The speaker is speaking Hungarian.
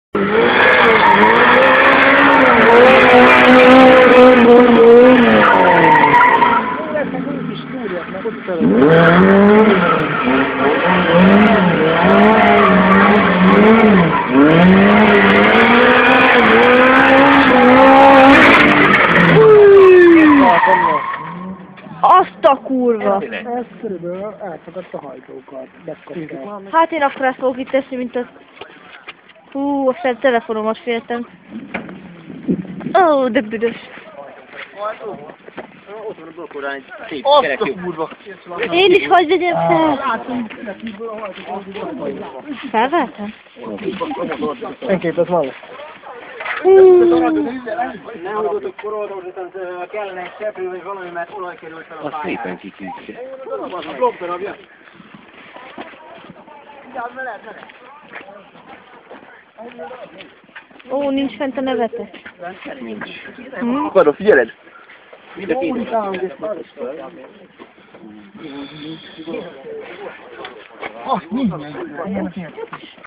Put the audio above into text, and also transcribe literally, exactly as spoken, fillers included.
Azt a kurva! Ez körülbelül elszakadt a hajtókat. Hát én akkor ezt fogok itt teszni, mint az... Hú, a fel telefonomat féltem. Ó, oh, de büdös. Ott van a blokkorán egy szép Azt kerekű. a kurva! Én is hogy vegyem fel? Felvettem? Enként az van. Ne húzzatok korolda, hogy utána kellene egy seprő vagy valami, mert olaj került fel a Az pályára. szépen kiküldje. Az a blokk darabja. Ó, nincs fent a nevete. Nincs. Hm? Akarod, figyeled? Mind a két. Azt nincs meg.